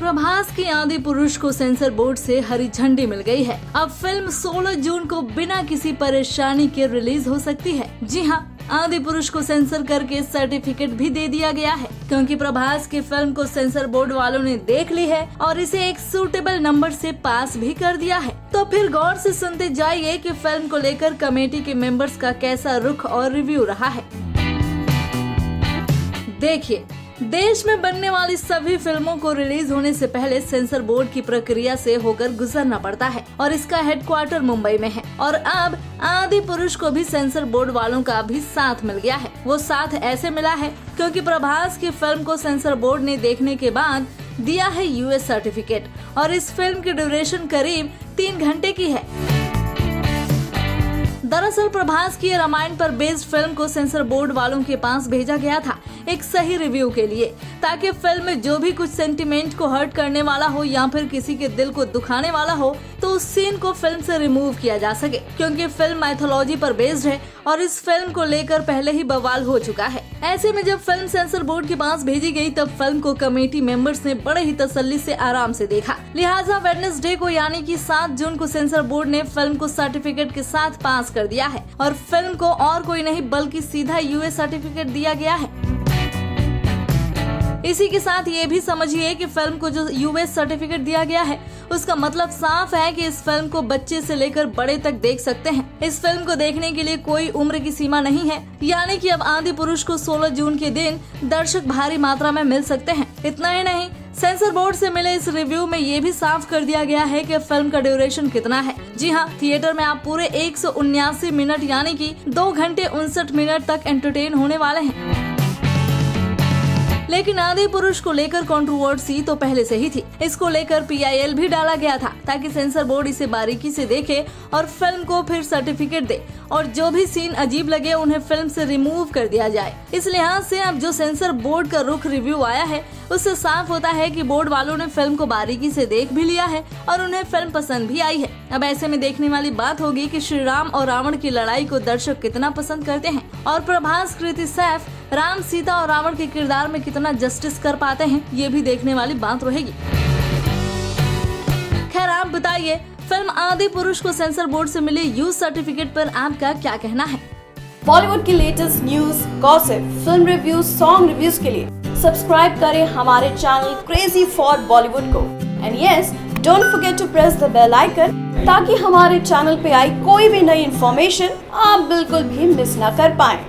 प्रभास की आदि पुरुष को सेंसर बोर्ड से हरी झंडी मिल गई है। अब फिल्म 16 जून को बिना किसी परेशानी के रिलीज हो सकती है। जी हाँ, आदि पुरुष को सेंसर करके सर्टिफिकेट भी दे दिया गया है, क्योंकि प्रभास की फिल्म को सेंसर बोर्ड वालों ने देख ली है और इसे एक सूटेबल नंबर से पास भी कर दिया है। तो फिर गौर से सुनते जाइए कि फिल्म को लेकर कमेटी के मेंबर्स का कैसा रुख और रिव्यू रहा है। देखिए, देश में बनने वाली सभी फिल्मों को रिलीज होने से पहले सेंसर बोर्ड की प्रक्रिया से होकर गुजरना पड़ता है और इसका हेडक्वार्टर मुंबई में है। और अब आदि पुरुष को भी सेंसर बोर्ड वालों का भी साथ मिल गया है। वो साथ ऐसे मिला है क्योंकि प्रभास की फिल्म को सेंसर बोर्ड ने देखने के बाद दिया है यूएस सर्टिफिकेट और इस फिल्म की ड्यूरेशन करीब 3 घंटे की है। दरअसल प्रभास की रामायण पर बेस्ड फिल्म को सेंसर बोर्ड वालों के पास भेजा गया था एक सही रिव्यू के लिए, ताकि फिल्म में जो भी कुछ सेंटिमेंट को हर्ट करने वाला हो या फिर किसी के दिल को दुखाने वाला हो तो उस सीन को फिल्म से रिमूव किया जा सके, क्योंकि फिल्म माइथोलॉजी पर बेस्ड है और इस फिल्म को लेकर पहले ही बवाल हो चुका है। ऐसे में जब फिल्म सेंसर बोर्ड के पास भेजी गई तब फिल्म को कमेटी मेंबर्स ने बड़े ही तसल्ली से आराम से देखा। लिहाजा वेडनेसडे को यानी कि 7 जून को सेंसर बोर्ड ने फिल्म को सर्टिफिकेट के साथ पास कर दिया है और फिल्म को और कोई नहीं बल्कि सीधा यूएस सर्टिफिकेट दिया गया है। इसी के साथ ये भी समझिए कि फिल्म को जो यूएस सर्टिफिकेट दिया गया है उसका मतलब साफ है कि इस फिल्म को बच्चे से लेकर बड़े तक देख सकते हैं। इस फिल्म को देखने के लिए कोई उम्र की सीमा नहीं है, यानी कि अब आदि पुरुष को 16 जून के दिन दर्शक भारी मात्रा में मिल सकते हैं। इतना ही नहीं, सेंसर बोर्ड से मिले इस रिव्यू में ये भी साफ कर दिया गया है कि फिल्म का ड्यूरेशन कितना है। जी हाँ, थिएटर में आप पूरे 179 मिनट यानी कि 2 घंटे 59 मिनट तक एंटरटेन होने वाले हैं। लेकिन आदि पुरुष को लेकर कंट्रोवर्सी तो पहले से ही थी। इसको लेकर PIL भी डाला गया था ताकि सेंसर बोर्ड इसे बारीकी से देखे और फिल्म को फिर सर्टिफिकेट दे और जो भी सीन अजीब लगे उन्हें फिल्म से रिमूव कर दिया जाए। इस लिहाज से अब जो सेंसर बोर्ड का रुख रिव्यू आया है उससे साफ होता है कि बोर्ड वालों ने फिल्म को बारीकी से देख भी लिया है और उन्हें फिल्म पसंद भी आई है। अब ऐसे में देखने वाली बात होगी कि श्री राम और रावण की लड़ाई को दर्शक कितना पसंद करते हैं और प्रभास, कृति सैफ राम, सीता और रावण के किरदार में कितना जस्टिस कर पाते हैं, ये भी देखने वाली बात रहेगी। खैर, आप बताइए, फिल्म आदि पुरुष को सेंसर बोर्ड से मिले यूएस सर्टिफिकेट पर आपका क्या कहना है? बॉलीवुड की latest news, gossip, film reviews, song reviews के लिए सब्सक्राइब करें हमारे चैनल क्रेजी फॉर बॉलीवुड को। And yes, don't forget to press the bell icon ताकि हमारे चैनल पे आई कोई भी नई इन्फॉर्मेशन आप बिल्कुल भी मिस ना कर पाएं।